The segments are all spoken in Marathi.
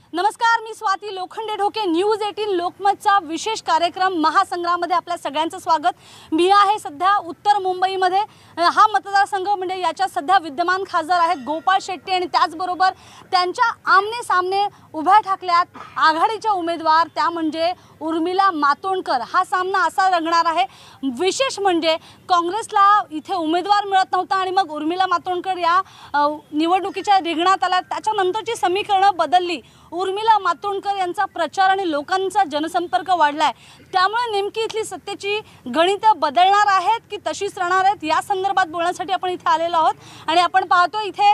नमस्कार, मी स्वाती लोखंडे ढोके. न्यूज 18 लोकमतचा विशेष कार्यक्रम महासंग्राममध्ये आपल्या सगळ्यांचं स्वागत. मी आहे सध्या उत्तर मुंबईमध्ये. हा मतदारसंघ म्हणजे याच्या सध्या विद्यमान खासदार आहेत गोपाळ शेट्टी आणि त्याचबरोबर त्यांच्या आमने सामने उभ्या ठाकल्यात आघाडीच्या उमेदवार त्या म्हणजे उर्मिला मातोंडकर. हा सामना असा रंगणार आहे. विशेष म्हणजे काँग्रेसला इथे उमेदवार मिळत नव्हता आणि मग उर्मिला मातोंडकर या निवडणुकीच्या रिंगणात आल्या. त्याच्यानंतरची समीकरणं बदलली. उर्मिला मातोंडकर यांचा प्रचार आणि लोकांचा जनसंपर्क वाढलाय. त्यामुळे नेमकी इथली सत्तेची गणितं बदलणार आहेत की तशीच राहणार आहेत या संदर्भात बोलण्यासाठी आपण इथे आलेलो आहोत. आणि आपण पाहतो इथे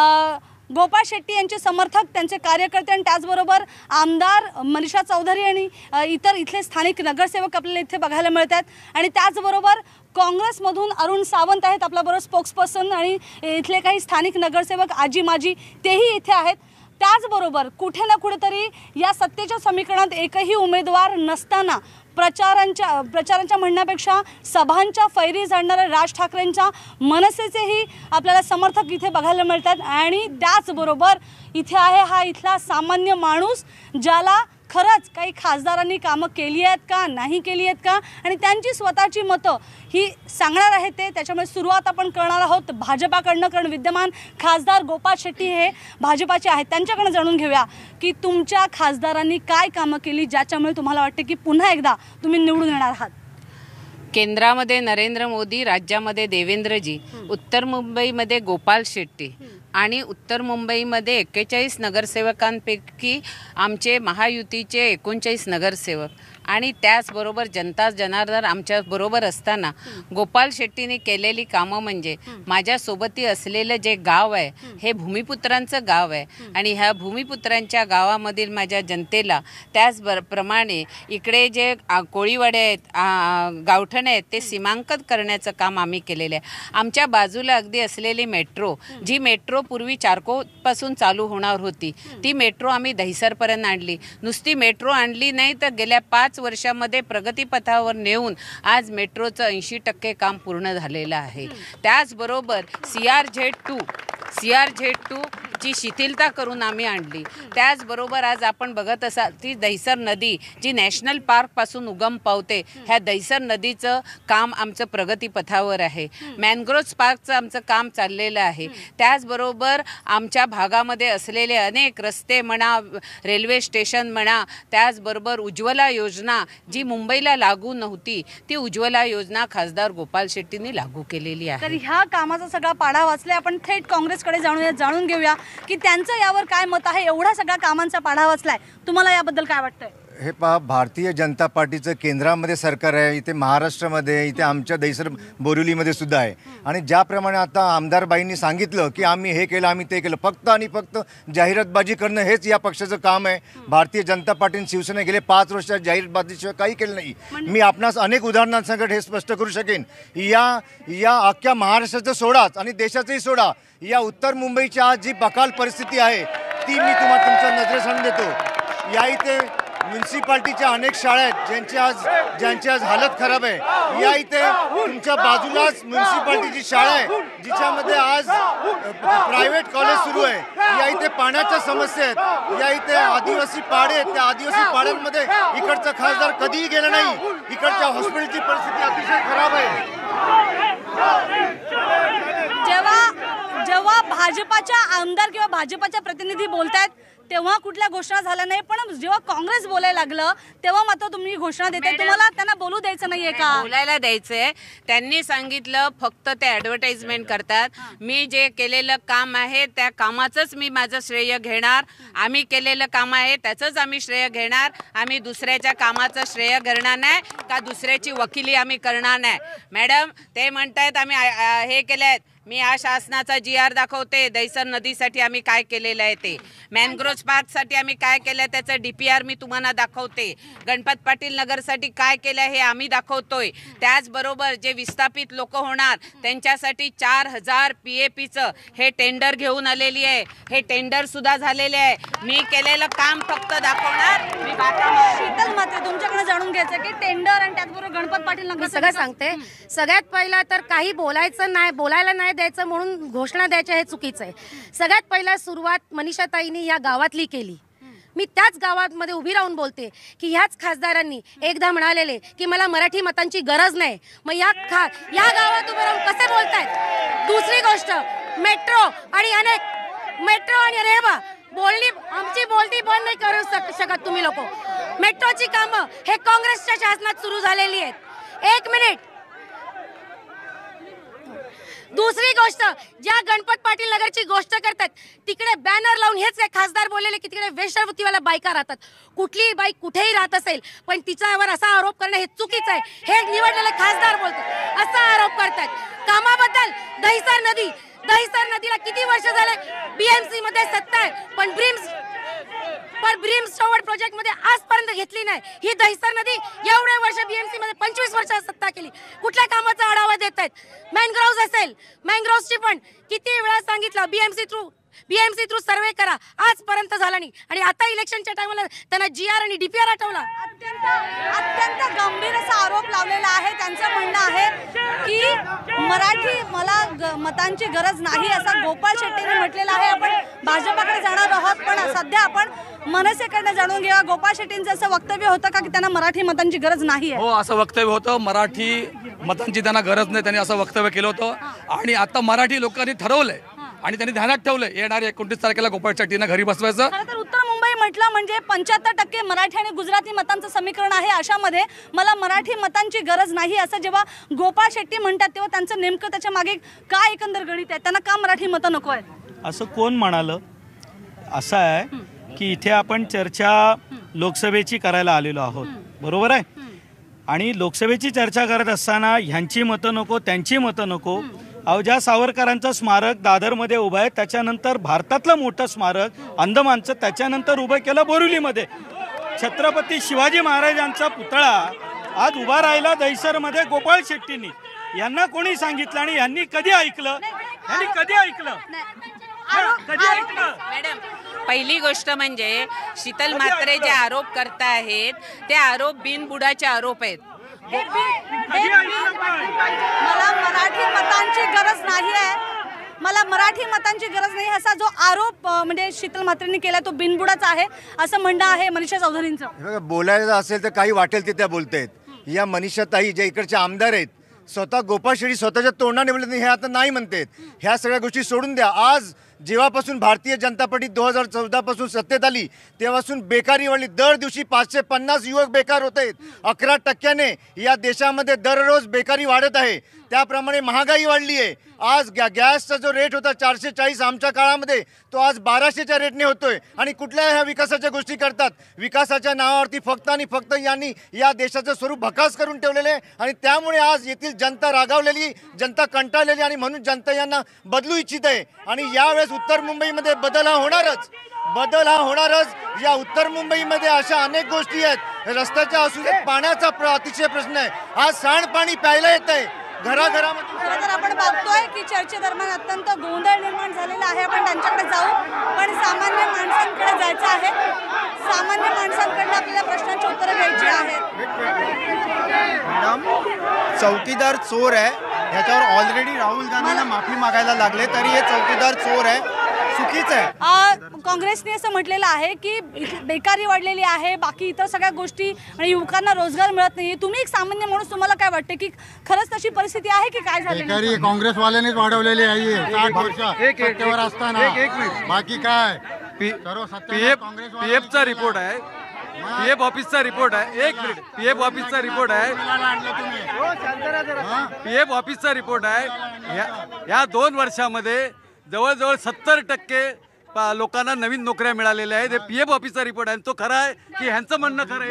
गोपाळ शेट्टी यांचे समर्थक, त्यांचे कार्यकर्ते आणि त्याचबरोबर आमदार मनीषा चौधरी आणि इतर इथले स्थानिक नगरसेवक आपल्याला इथे बघायला मिळत आहेत. आणि त्याचबरोबर काँग्रेसमधून अरुण सावंत आहेत आपल्याबरोबर स्पोक्सपर्सन आणि इथले काही स्थानिक नगरसेवक आजी माजी तेही इथे आहेत. त्याचबरोबर कुठे ना कुठेतरी या सत्तेच्या समीकरणात एकही उमेदवार नसताना प्रचारांच्या म्हणण्यापेक्षा सभांच्या फैरी झाडणाऱ्या राज ठाकरेंच्या मनसेचेही आपल्याला समर्थक इथे बघायला मिळतात. आणि त्याचबरोबर इथे आहे हा इथला सामान्य माणूस ज्याला खरंच काही खासदारांनी कामं केली आहेत का, नाही केली आहेत का आणि त्यांची स्वतःची मतं ही सांगणार आहे ते. त्याच्यामुळे सुरुवात आपण करणार आहोत भाजपाकडनं, कारण विद्यमान खासदार गोपाळ शेट्टी हे भाजपाचे आहेत. त्यांच्याकडनं जाणून घेऊया की तुमच्या खासदारांनी काय कामं केली ज्याच्यामुळे तुम्हाला वाटते की पुन्हा एकदा तुम्ही निवडून येणार आहात. केंद्रामध्ये नरेंद्र मोदी, राज्यामध्ये देवेंद्रजी, उत्तर मुंबईमध्ये गोपाळ शेट्टी आणि उत्तर मुंबईमध्ये 41 नगरसेवकांपैकी आमचे महायुतीचे 39 नगरसेवक आणि त्याचबरोबर जनता जनार्दन आमच्याबरोबर असताना गोपाळ शेट्टीने केलेली कामं म्हणजे माझ्यासोबती असलेलं जे गाव आहे हे भूमिपुत्रांचं गाव आहे आणि ह्या भूमिपुत्रांच्या गावामधील माझ्या जनतेला त्याचप्रमाणे इकडे जे कोळीवाडे आहेत, गावठण आहेत ते सीमांकन करण्याचं काम आम्ही केलेलं आहे. आमच्या बाजूला अगदी असलेली मेट्रो, जी मेट्रो पूर्वी चारकोपासून चालू होणार होती, ती मेट्रो आम्ही दहिसरपर्यंत आणली. नुसती मेट्रो आणली नाही तर गेल्या 5 वर्षामध्ये प्रगतीपथावर नेऊन आज मेट्रोचं 80% काम पूर्ण झालेलं आहे. त्याचबरोबर CRZ2 ची शिथिलता करून आम्ही आणली. त्याचबरोबर आज आपण बघत असाल ती दहिसर नदी जी नॅशनल पार्कपासून उगम पावते, ह्या दहिसर नदीचं काम आमचं प्रगतीपथावर आहे. मॅनग्रोव्ह पार्कचं आमचं काम चाललेलं आहे. त्याचबरोबर आमच्या भागामध्ये असलेले अनेक रस्ते म्हणा, रेल्वे स्टेशन म्हणा, त्याचबरोबर उज्ज्वला योजना जी मुंबईला लागू नव्हती ती उज्ज्वला योजना खासदार गोपाळ शेट्टींनी लागू केलेली आहे. तर ह्या कामाचा सगळा पाढा वाचलाय. आपण थेट काँग्रेसकडे जाणून घेऊया की त्यांचं यावर काय मत आहे. एवढा सगळा कामांचा पाढा वाचलाय, तुम्हाला याबद्दल काय वाटतंय? हे पहा, भारतीय जनता पार्टीचं केंद्रामध्ये सरकार आहे, इथे महाराष्ट्रामध्ये, इथे आमच्या दहिसर बोरिवलीमध्ये सुद्धा आहे. आणि ज्याप्रमाणे आता आमदारबाईंनी सांगितलं की आम्ही हे केलं, आम्ही ते केलं, फक्त आणि फक्त जाहिरातबाजी करणं हेच या पक्षाचं काम आहे. भारतीय जनता पार्टीने शिवसेना गेले 5 वर्षात जाहिरातबाजीशिवाय काही केलं नाही. मी आपणास अनेक उदाहरणांसकट हे स्पष्ट करू शकेन. या अख्ख्या महाराष्ट्राचं सोडाच आणि देशाचंही सोडा, या उत्तर मुंबईची आज जी बकाल परिस्थिती आहे ती मी तुमच्या नजरेस आणून देतो. या इथे म्युन्सिपाल्टीच्या अनेक शाळा आहेत ज्यांची आज हालत खराब आहे. या इथे तुमच्या बाजूलाच म्युन्सिपाल्टीची शाळा आहे जिच्यामध्ये आज प्रायव्हेट कॉलेज सुरू आहे. या इथे पाण्याच्या समस्या आहेत. या इथे आदिवासी पाडे आहेत, त्या आदिवासी पाड्यांमध्ये इकडचा खासदार कधीही गेला नाही. इकडच्या हॉस्पिटलची परिस्थिती अतिशय खराब आहे. जेव्हा भाजपाच्या आमदार किंवा भाजपाच्या प्रतिनिधी बोलतायत तेव्हा कुठल्या घोषणा झाल्या नाही, पण जेव्हा काँग्रेस बोलायला लागलं तेव्हा मात्र तुम्ही घोषणा देताय. तुम्हाला त्यांना बोलू द्यायचं नाहीये का? बोलायला द्यायचंय. त्यांनी सांगितलं फक्त ते ॲडव्हर्टाइजमेंट करतात. मी जे केलेलं काम आहे त्या कामाचंच मी माझं श्रेय घेणार. आम्ही केलेलं काम आहे त्याचंच आम्ही श्रेय घेणार. आम्ही दुसऱ्याच्या कामाचं श्रेय घेणार नाही का दुसऱ्याची वकिली आम्ही करणार नाही. मॅडम ते म्हणतायत आम्ही हे केलं आहे. मी या शासनाचा GR दाखवते. दहिसर नदीसाठी आम्ही काय केलेलं आहे ते, मॅनग्रोव्ह पार्कसाठी आम्ही काय केलं आहे त्याचं DPR मी तुम्हाला दाखवते. गणपत पाटील नगरसाठी काय केलं हे आम्ही दाखवतोय. त्याचबरोबर जे विस्थापित लोक होणार त्यांच्यासाठी 4000 PAPचं हे टेंडर घेऊन आलेली आहे. हे टेंडर सुद्धा झालेले आहे. मी केलेलं काम फक्त दाखवणार. मी शीतल मात्र तुमच्याकडे जाणून घ्यायचं की टेंडर आणि त्याचबरोबर गणपत पाटील नगर सगळं सांगते. सगळ्यात पहिला तर काही बोलायला नाही द्यायचं म्हणून घोषणा द्यायच्या हे चुकीचं आहे. सगळ्यात पहिला सुरुवात मनीषाताईंनी या गावातली केली. मी त्याच गावामध्ये उभी राहून बोलते की ह्याच खासदारांनी एकदा म्हणालेले की मला मराठी मतांची गरज नाही, मग या गावात उभे राहून कसे बोलतायत? दुसरी गोष्ट, मेट्रो आणि रेल्वे आमची बोलती बंद नाही करू शकत तुम्ही लोक. मेट्रोची कामं हे काँग्रेसच्या शासनात सुरू झालेली आहेत. एक मिनिट. दुसरी गोष्ट, ज्या गणपत पाटील नगरची गोष्ट करतात तिकडे बॅनर लावून हेच काय खासदार बोललेले की तिकडे वेश्यावृत्तीवाला बायका राहतात. कुठलीही बाई कुठेही राहत असेल पण तिच्यावर असा आरोप करणं हे चुकीचं आहे. हे निवडलेले खासदार बोलतात, असा आरोप करतात. कामाबद्दल दहिसर नदीला किती वर्ष झाले बीएमसी मध्ये सत्ता आहे, पण ब्रिम्स स्टोवर्ड प्रोजेक्ट मध्ये आजपर्यंत घेतली नाही. ही दहिसर नदी एवढे वर्ष बीएमसी मध्ये 25 वर्ष सत्ता केली, कुठल्या कामाचा आढावा देत आहेत? मॅनग्रोव्ज असेल, मॅनग्रोव्जची पण किती वेळा सांगितलं बीएमसी थ्रू सर्वे करा, आजपर्यंत झाला नाही. आणि आता इलेक्शनच्या टायमाला त्यांना जीआर आणि डीपीआर आठवला. अत्यंत गंभीर असा आरोप लावलेला आहे. त्यांचं म्हणणं आहे की मतांची गरज नाही असं गोपाळ शेट्टीने म्हटलेलं आहे. आपण भाजपाकडे जाणार आहोत, पण सध्या आपण मनसेकडनं जाणून घेऊया. गोपाळ शेट्टींचं असं वक्तव्य होतं का की त्यांना मराठी मतांची गरज नाही आहे? हो, असं वक्तव्य होतं. मराठी मतांची त्यांना गरज नाही, त्यांनी असं वक्तव्य केलं होतं. आणि आता मराठी लोकांनी ठरवलंय आणि त्यांनी ध्यानात ठेवलंय येणाऱ्या 29 तारखेला गोपाळ शेट्टींना घरी बसवायचं. खरं तर उत्तर मुंबई म्हटलं म्हणजे 75% मराठी आणि गुजराती मतांचं समीकरण आहे. अशामध्ये मला मराठी मतांची गरज नाही असं जेव्हा गोपाळ शेट्टी म्हणतात तेव्हा त्यांचं नेमकं त्याच्या मागे काय एकंदर गणित आहे? त्यांना का मराठी मतं नको आहेत असं कोण म्हणालं? असं आहे की इथे आपण चर्चा लोकसभेची करायला आलेलो आहोत, बरोबर आहे? आणि लोकसभेची चर्चा करत असताना ह्यांची मतं नको त्यांची मतं नको. ज्या सावरकरांचं स्मारक दादरमध्ये उभं आहे, त्याच्यानंतर भारतातलं मोठं स्मारक अंदमानचं त्याच्यानंतर उभं केलं बोरिवलीमध्ये. छत्रपती शिवाजी महाराजांचा पुतळा आज उभा राहिला दहिसरमध्ये गोपाळ शेट्टींनी. यांना कोणी सांगितलं आणि यांनी कधी ऐकलं? मॅडम, पहिली गोष्ट म्हणजे शीतल म्हात्रे जे आरोप करतायत ते आरोप बिनबुडाचे आरोप आहेत. मला मराठी मतांची गरज नाही आहे, मला मराठी मतांची गरज नाही असा जो आरोप म्हणजे शीतल म्हात्रेंनी केला तो बिनबुडाचा आहे असं म्हणणं आहे मनीषा चौधरींचं. बोलायचं असेल तर काही वाटेल ते त्या बोलतायत. या मनीषाताई ज्या इकडचे आमदार आहेत, स्वतः गोपाळ शेट्टी स्वतःच्या तोंडाने बोलत नाही, हे आता नाही म्हणतात. ह्या सगळ्या गोष्टी सोडून द्या. आज जेव्हापासून भारतीय जनता पार्टी 2014 पासून सत्तेत आली तेव्हापासून बेकारी वाढली. दर दिवशी 550 युवक बेकार होत आहेत. 11% या देशामध्ये दररोज बेकारी वाढत आहे. त्याप्रमाणे महागाई वाढली आहे. आज गॅसचा जो रेट होता 440 आमच्या काळामध्ये, तो आज 1200च्या रेटने होतोय. आणि कुठल्या ह्या विकासाच्या गोष्टी करतात? विकासाच्या नावावरती फक्त आणि फक्त यांनी या देशाचं स्वरूप भकास करून ठेवलेले आहे. आणि त्यामुळे आज येथील जनता रागावलेली, जनता कंटाळलेली आणि म्हणून जनता यांना बदलू इच्छित आहे. आणि यावेळेस उत्तर मुंबईमध्ये बदल हा होणारच. या उत्तर मुंबईमध्ये अशा अनेक गोष्टी आहेत. रस्त्याच्या असू दे, पाण्याचा अतिशय प्रश्न आहे. आज सांडपाणी प्यायला येत आहे घराघरामध्ये. खरं तर आपण बघतोय की चर्चेदरम्यान अत्यंत गोंधळ निर्माण झालेला आहे. आपण त्यांच्याकडे जाऊ, पण सामान्य माणसांकडे जायचं आहे. सामान्य माणसांकडे आपल्याला प्रश्नांची उत्तरं द्यायची आहेत. मॅडम, चौकीदार चोर आहे ह्याच्यावर ऑलरेडी राहुल गांधींना माफी मागायला लागले, तरी हे चौकीदार चोर आहे, चुकीचं आहे. काँग्रेसने असं म्हटलेलं आहे की बेकारी वाढलेली आहे, बाकी इतर सगळ्या गोष्टी आणि युवकांना रोजगार मिळत नाही. तुम्ही एक सामान्य माणूस, तुम्हाला काय वाटतं की खरंच तशी परिस्थिती आहे की काय झालं? बेकारी काँग्रेसवाल्यांनीच वाढवलेली आहे 60 वर्ष सत्तेवर असताना. बाकी काय पीएफचा रिपोर्ट आहे, पीएफ ऑफिसचा रिपोर्ट आहे. एक मिनिट, पीएफ ऑफिसचा रिपोर्ट आहे. पीएफ ऑफिसचा रिपोर्ट आहे. या 2 वर्षामध्ये जवळजवळ 70% लोकांना नवीन नोकऱ्या मिळालेल्या आहेत. हे पीएफ ऑफिसचा रिपोर्ट आहे. तो खरा आहे की ह्यांचं म्हणणं खरं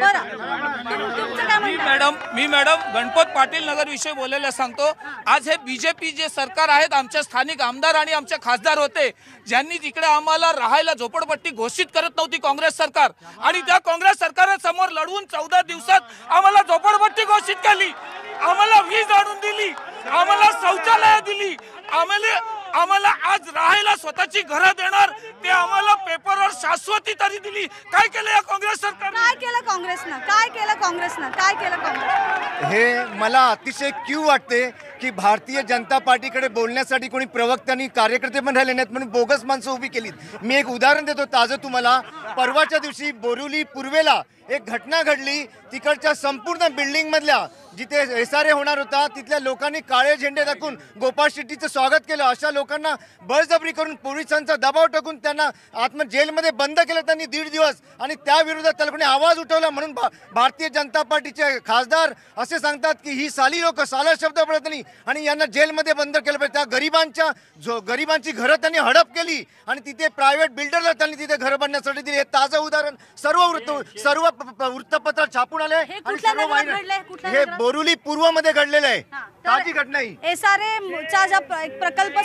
आहे? मी मॅडम गणपत पाटील नगर विषयी बोलायला सांगतो. आज हे बीजेपी जे सरकार आहेत, आमच्या स्थानिक आमदार आणि आमचे खासदार होते ज्यांनी तिकडे आम्हाला राहायला झोपडपट्टी घोषित करत नव्हती काँग्रेस सरकार, आणि त्या काँग्रेस सरकारसमोर लढवून 14 दिवसात आम्हाला झोपडपट्टी घोषित केली, आम्हाला वीज आणून दिली, आम्हाला शौचालय दिली, आम्हाला आज राहायला स्वतःची घरं देणार, ते आम्हाला पेपरवर शाश्वती तरी दिली. काय केलं या काँग्रेस सरकारने? काय केलं काँग्रेसनं? हे मला अतिशय क्यू वाटते की भारतीय जनता पार्टीकडे बोलण्यासाठी कोणी प्रवक्त्यांनी कार्यकर्ते पण राहिले नाहीत म्हणून बोगस माणसं उभी केलीत। मी एक उदाहरण देतो ताजं तुम्हाला। परवाच्या दिवशी बोरिवली पूर्वेला एक घटना घडली। तिकडच्या संपूर्ण बिल्डिंगमधल्या जिथे SRA होणार होता तिथल्या लोकांनी काळे झेंडे दाखवून गोपाळ शेट्टीचं स्वागत केलं। अशा लोकांना बळजबरी करून पोलिसांचा दबाव टाकून त्यांना जेलमध्ये बंद केलं त्यांनी 1.5 दिवस, आणि त्या विरोधात त्याला कोणी आवाज उठवला म्हणून भारतीय जनता पार्टीचे खासदार असे सांगतात की ही साली लोक, साला शब्द पडत नाही आणि यांना जेलमध्ये बंद केलं पाहिजे। त्या गरिबांची घरं त्यांनी हडप केली आणि तिथे प्रायव्हेट बिल्डरला त्यांनी तिथे घरं बांधण्यासाठी दिली। हे ताजं उदाहरण सर्व वृत्तपत्रात छापून आले आणि सर्व हे बोरिवली पूर्वमध्ये घडलेलं आहे। ताजी घटना ही SRA चा जो प्रकल्प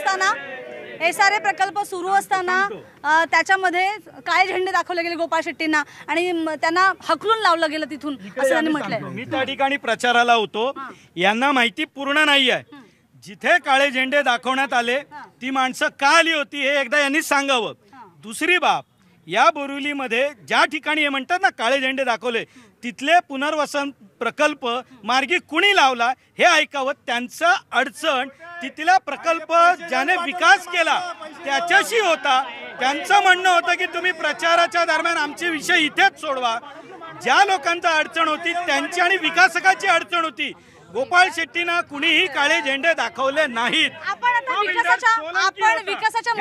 सुरू असताना त्याच्यामध्ये काळे झेंडे दाखवले गेले गोपाळ शेट्टींना आणि त्यांना हकलून लावलं गेलं तिथून, असं त्यांनी म्हटलंय। मी त्या ठिकाणी प्रचाराला होतो, यांना माहिती पूर्ण नाही आहे। जिथे काळे झेंडे दाखवण्यात आले ती माणसं का आली होती हे एकदा यांनी सांगावं। दुसरी बाब, या बोरिवलीमध्ये ज्या ठिकाणी हे म्हणतात ना काळे झेंडे दाखवले तिथले पुनर्वसन प्रकल्प मार्गी कुणी लावला हे ऐकावं। त्यांचं अडचण तिथला प्रकल्प ज्याने विकास केला त्याच्याशी होता। त्यांचं म्हणणं होतं की तुम्ही प्रचाराच्या दरम्यान आमचे विषय इथेच सोडवा। ज्या लोकांचा अडचण होती त्यांची आणि विकासकाची अडचण होती। गोपाळ शेट्टींना कुणीही काळे झेंडे दाखवले नाहीत। आपण विकासाच्या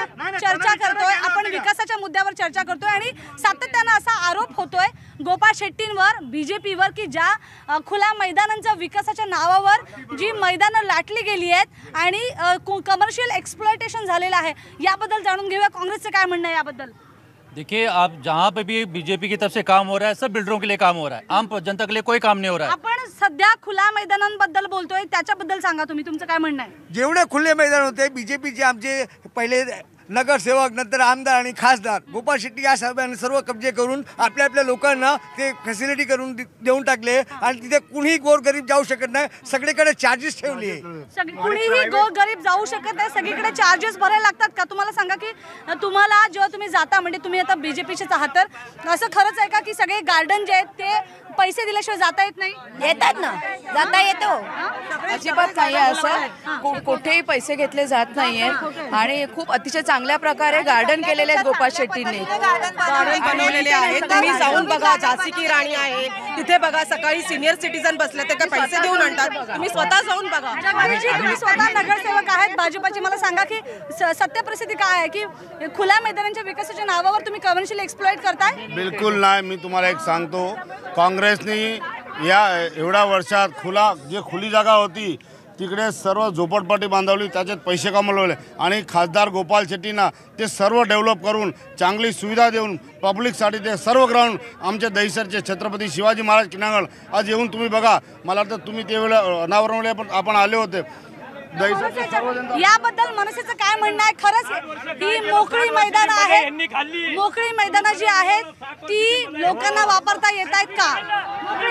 मुद्द्यावर चर्चा करतोय आणि सातत्यानं असा आरोप होतोय गोपाळ शेट्टींवर, BJPवर की ज्या खुल्या मैदानांच्या विकासाच्या नावावर जी मैदानं लाटली गेली आहेत आणि कमर्शियल एक्सप्लॉयटेशन झालेलं आहे, याबद्दल जाणून घेऊया काँग्रेसचं काय म्हणणं आहे याबद्दल। देखिए, आप जहाँ पे भी बीजेपी की तरफ से काम हो रहा है सब बिल्डरों के लिए काम हो रहा है, आम जनता के लिए कोई काम नहीं हो रहा है। आपण सध्या खुल्या मैदानांबद्दल बोलतोय, त्याच्याबद्दल सांगा तुम्ही, तुमचं काय म्हणणं आहे? जेवढे खुले मैदान होते बीजेपीचे आमचे पहिले नगरसेवक, नंतर आमदार आणि खासदार गोपाळ शेट्टी या साहेबांनी सर्व कब्जे करून आपल्या लोकांना ते फॅसिलिटी करून देऊन टाकले आणि तिथे कुणीही गोरगरीब जाऊ शकत नाही, सगळीकडे चार्जेस ठेवले। कुणीही गोरगरीब जाऊ शकत नाही, सगळीकडे चार्जेस भरायला लागतात का? तुम्हाला सांगा की तुम्हाला जेव्हा तुम्ही जाता, म्हणजे तुम्ही आता BJPचेच आहात, तर असं खरंच आहे का की सगळे गार्डन जे आहेत ते पैसे दिल्याशिवाय जाता येत नाही? येतात ना, जाता येतो, अजिबात नाही असं कुठेही पैसे घेतले जात नाहीये आणि खूप अतिशय चांगल्या प्रकारे गार्डन केलेले आहेत गोपाळ शेट्टींनी, गार्डन बनवलेले आहेत। तुम्ही जाऊन बघा, झांसी की राणी आहे तिथे बघा, सकाळी सिनियर सिटीजन बसले ते काय पैसे देऊन आणतात, तुम्ही स्वतः जाऊन बघा। तुम्ही स्वतः नगरसेवक आहेत भाजपाचे, मला सांगा की सत्य परिस्थिती काय आहे की खुल्या मैदानांच्या विकासाच्या नावावर तुम्ही कमर्शियल एक्सप्लॉइट करताय? बिलकुल नाही। मी तुम्हाला एक सांगतो, काँग्रेसने या एवढ्या वर्षात खुली जागा होती तिकडे सर्व झोपडपट्टी बांधवली, त्याच्यात पैसे कमवले आणि खासदार गोपाळ शेट्टींना ते सर्व डेव्हलप करून चांगली सुविधा देऊन पब्लिकसाठी ते सर्व ग्राउंड आमच्या दहिसरचे छत्रपती शिवाजी महाराज क्रीडांगण आज येऊन तुम्ही बघा। मला वाटतं तुम्ही त्यावेळेला अनावरणला पण आपण आले होते। याबद्दल मनसेचं काय म्हणणं आहे? खरंच ही मोकळी मैदान आहेत, मोकळी मैदानं जी आहेत ती लोकांना वापरता येत आहेत का? मोकळी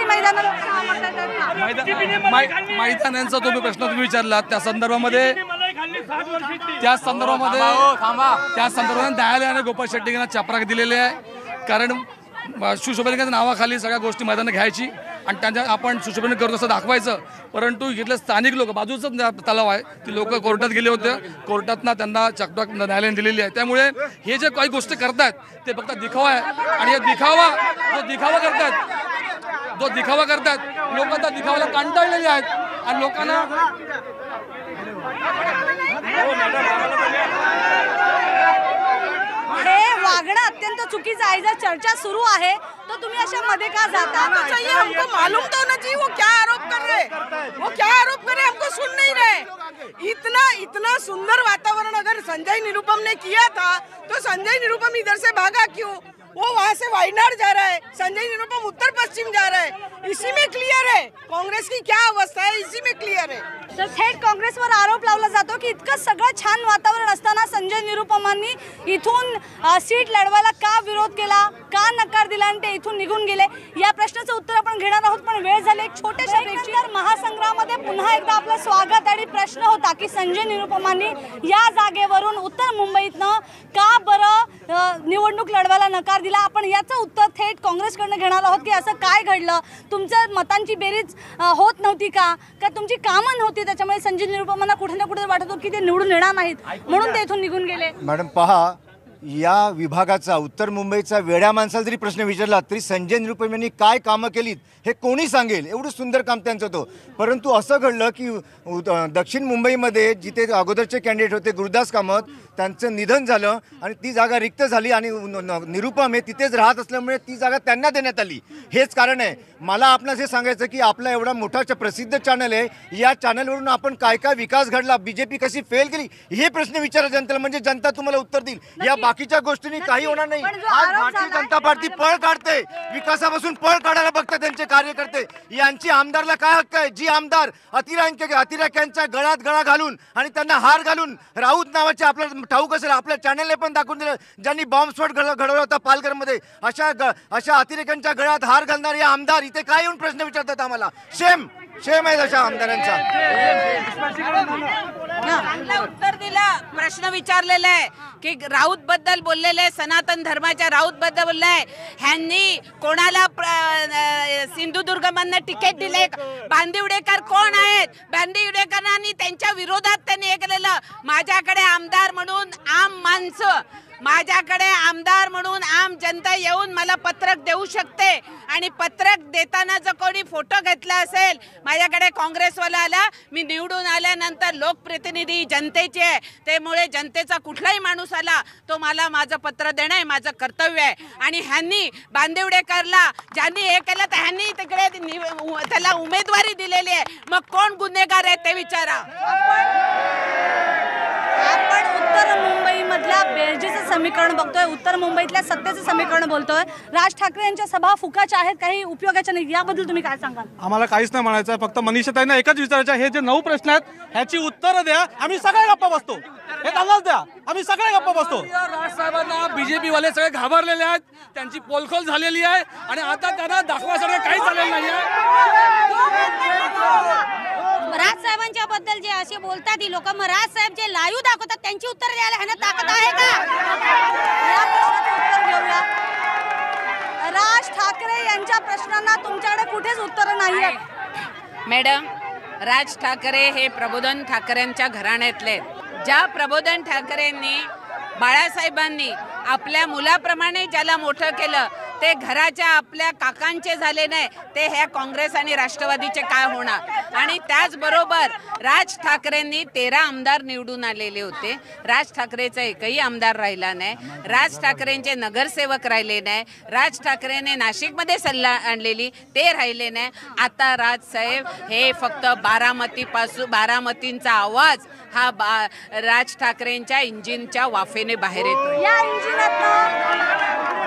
मैदानांचा तुम्ही प्रश्न विचारला, त्या संदर्भामध्ये न्यायालयाने गोपाळ शेट्टींना चपराक दिलेले आहे, कारण सुशोभीकरणाच्या नावाखाली सगळ्या गोष्टी मैदानं घ्यायची आणि त्यांच्या आपण सुशोभीकरण करतो असं दाखवायचं। परंतु इथले स्थानिक लोक, बाजूचं तलाव आहे, ती लोक कोर्टात गेले होते, कोर्टातनं त्यांना चकटक न्यायालयाने दिलेली आहे। त्यामुळे हे जे काही गोष्टी करतात ते फक्त दिखावा आहे आणि हे जो दिखावा करतात लोक त्या दिखाव्याला कंटाळलेले आहेत आणि लोकांना हे वागणं अत्यंत चुकीचं आहे। जर चर्चा सुरू आहे तो तुम्ही अशा मध्ये का जाता? हमको मालूम तो होना चाहिए वो क्या आरोप कर रहे, हमको सुन नहीं रहे। इतना सुंदर वातावरण अगर संजय निरुपम ने किया था तो संजय निरुपम इधर से भागा क्यों? वो वहाँ से वायनाड जा रहा है, संजय निरुपम उत्तर पश्चिम जा रहा है। इसी में क्लियर है कांग्रेस की क्या अवस्था है, इसी में क्लियर है। तर थेट काँग्रेसवर आरोप लावला जातो की इतकं सगळं छान वातावरण असताना संजय निरुपमांनी इथून सीट लढवायला का विरोध केला, का नकार नकार दिला आणि ते इथून निघून गेले? या प्रश्नाचं उत्तर आपण घेणार आहोत, पण वेळ झाली एक छोट्याशा ब्रेकची. महासंग्रामध्ये पुन्हा एकदा आपलं स्वागत. आणि प्रश्न होता की संजय निरुपमांनी या जागेवरून उत्तर मुंबईतनं का बरं निवडणूक लढवायला नकार दिला. आपण याचं उत्तर थेट काँग्रेसकडनं घेणार आहोत की असं काय घडलं, तुमच्या मतांची बेरीज होत नव्हती का तुमची कामं नव्हती, त्याच्यामुळे संजय निरुपमांना कुठे ना कुठे वाटत होतं की ते निवडून येणार नाहीत म्हणून ते इथून निघून गेले. मॅडम पहा, या विभागाचा उत्तर मुंबईचा वेड्या माणसाला जरी प्रश्न विचारला तरी संजय निरुपम यांनी काय कामं केलीत हे कोणी सांगेल, एवढं सुंदर काम त्यांचं होतं. परंतु असं घडलं की दक्षिण मुंबईमध्ये जिथे अगोदरचे कॅन्डिडेट होते गुरुदास कामत, त्यांचं निधन झालं आणि ती जागा रिक्त झाली आणि निरुपम हे तिथेच राहत असल्यामुळे ती जागा त्यांना देण्यात आली. हेच कारण आहे. मला आपणास हे सांगायचं की आपला एवढा मोठा प्रसिद्ध चॅनल आहे, या चॅनलवरून आपण काय काय विकास घडला, बीजेपी कशी फेल केली हे प्रश्न विचारा जनतेला, म्हणजे जनता तुम्हाला उत्तर देईल. या बाकीच्या गोष्टींनी काही होणार नाही. आज भारतीय जनता पार्टी पळ काढते, विकासापासून पळ काढायला बघतात त्यांचे कार्यकर्ते. यांची आमदारला काय हक्क आहे? जी आमदार अतिरेक्यांच्या गळ्यात गळा घालून आणि त्यांना हार घालून, राऊत नावाचे आपल्याला ठाऊक असेल, आपल्या चॅनलने पण दाखवून दिलं, ज्यांनी बॉम्बस्फोट घडवला होता पालघरमध्ये, अशा अतिरेक्यांच्या गळ्यात हार घालणारे आमदार इथे काय येऊन प्रश्न विचारतात आम्हाला? शेम आहे अशा आमदारांचा. उत्तर दिला. प्रश्न विचारलेला आहे की राऊत बद्दल बोललेले, सनातन धर्माच्या राऊत बद्दल बोललाय, ह्यांनी कोणाला सिंधुदुर्ग मधनं तिकीट दिले? बांदिवडेकर कोण आहेत? बांदिवडेकरांनी त्यांच्या विरोधात त्यांनी हे केलेलं. माझ्याकडे आमदार म्हणून आम माणसं, माझ्याकडे आमदार म्हणून आम जनता येऊन मला पत्रक देऊ शकते आणि पत्रक देताना जर कोणी फोटो घेतला असेल, माझ्याकडे काँग्रेसवाला आला, मी निवडून आल्यानंतर लोकप्रतिनिधी जनतेचे आहे, त्यामुळे जनतेचा कुठलाही माणूस आला तो मला माझं पत्र देणं हे माझं कर्तव्य आहे. आणि ह्यांनी बांदिवडेकरला ज्यांनी हे केलं तर ह्यांनी तिकडे त्याला उमेदवारी दिलेली आहे. मग कोण गुन्हेगार आहे ते विचारा. आपण उत्तर मुंबईमधल्या बेरजेचं समीकरण बघतोय, उत्तर मुंबईतल्या सत्तेचं समीकरण बोलतोय. राज ठाकरे यांच्या सभा फुकाच्या आहेत, काही उपयोगाच्या नाही. याबद्दल तुम्ही काय सांगाल? आम्हाला काहीच नाही म्हणायचं आहे, फक्त मनीषाताईंना एकच विचारायचं आहे, हे जे 9 प्रश्न आहेत ह्याची उत्तरं द्या, आम्ही सगळे गप्पा बसतो. हे त्यांनाच द्या, आम्ही सगळे गप्पा बसतो. राजसाहेबांना बीजेपी वाले सगळे घाबरलेले आहेत, त्यांची पोलखोल झालेली आहे आणि आता त्यांना दाखवायचं काही झालेलं नाही आहे. राजसाहेबांच्या बद्दल जे असे बोलतात ही लोक, मग राजसाहेब जे लाईव्ह दाखवतात त्यांची उत्तर द्यायला ह्यांना ताकद आहे का? या प्रश्नाचं उत्तर घेऊया. राज ठाकरे यांच्या प्रश्नांना तुमच्याकडे कुठेच उत्तर नाहीये. मॅडम, राज ठाकरे हे प्रबोधन ठाकरेंच्या घराण्यातले. ज्या प्रबोधन ठाकरेंनी, बाळासाहेबांनी आपल्या मुलाप्रमाणे ज्याला मोठं केलं, ते घराच्या आपल्या काकांचे झाले नाही, ते ह्या काँग्रेस आणि राष्ट्रवादीचे काय होणार? आणि त्याचबरोबर राज ठाकरेंनी 13 आमदार निवडून आलेले होते. राज ठाकरेचा एकही आमदार राहिला नाही. राज ठाकरेंचे नगरसेवक राहिले नाही. राज ठाकरेने नाशिकमध्ये सल्ला आणलेली ते राहिले नाही. आता राजसाहेब हे फक्त बारामतींचा आवाज हा राज ठाकरेंच्या इंजिनच्या वाफेने बाहेर येतो. या इंजिनात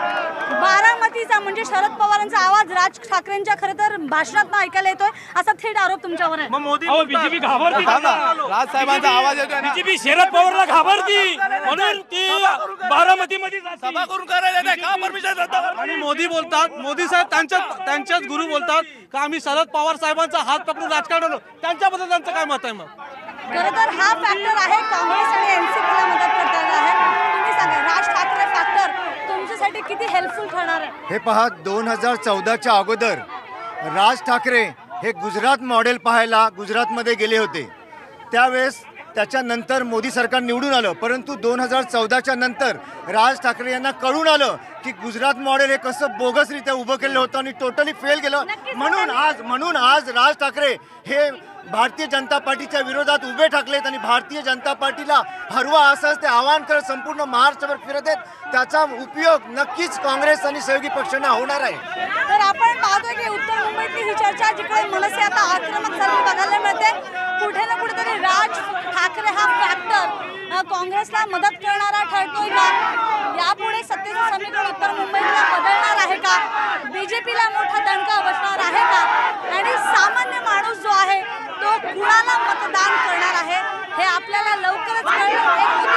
बारामतीचा म्हणजे शरद पवारांचा आवाज राज ठाकरेंच्या खरं तर भाषणात ऐकायला येतोय, असा थेट आरोप तुमच्यावर आहे. बीजेपी घाबरती, राजसाहेबांचा आवाज येतोय. बीजेपी शरद पवारला घाबरती म्हणून ती बारामतीमध्ये सभा करून करायला का परमिशन देतात. आणि मोदी बोलतात, मोदी साहेब त्यांच्याच गुरु बोलतात का आम्ही शरद पवार साहेबांचा हात पकडून राजकारण, त्यांच्याबद्दल त्यांचं काय मत आहे? मग खरं तर हा फॅक्टर आहे, काँग्रेस आणि एनसीपीला मदत करताना आहे. तुम्ही सांगा, राज ठाकरे फॅक्टर तुमच्यासाठी किती हेल्पफुल ठरणार आहे? हे पहा, 2014च्या अगोदर राज ठाकरे हे गुजरात मॉडेल पाहायला गुजरातमध्ये गेले होते. त्यावेळेस त्याच्यानंतर मोदी सरकार निवडून आलं, परंतु 2014च्या नंतर राज ठाकरे यांना कळून आलं की गुजरात मॉडेल हे कसं बोगसरित्या उभं केलं होतं आणि टोटली फेल गेलं. म्हणून आज राज ठाकरे हे भारतीय जनता पार्टीच्या विरोधात उभे ठाकलेत आणि भारतीय जनता पार्टीला हरवा असंच ते आवाहन करत संपूर्ण महाराष्ट्रभर फिरत आहेत. त्याचा उपयोग नक्कीच काँग्रेस आणि सहयोगी पक्षांना होणार आहे. तर आपण पाहतोय की उत्तर मुंबईतली ही चर्चा जिकडे मनसे आता आक्रमक झालेली बघायला मिळते. कुठे ना कुठेतरी राज ठाकरे हा फॅक्टर काँग्रेसला मदत करणारा ठरतोय का? यापुढे सत्तेचं समीकरण उत्तर मुंबईला बदलणार आहे का? बीजेपीला मोठा दणका बसणार आहे का? आणि सामान्य माणूस जो आहे तो कुणाला मतदान करणार आहे हे आपल्याला लवकरच कळेल.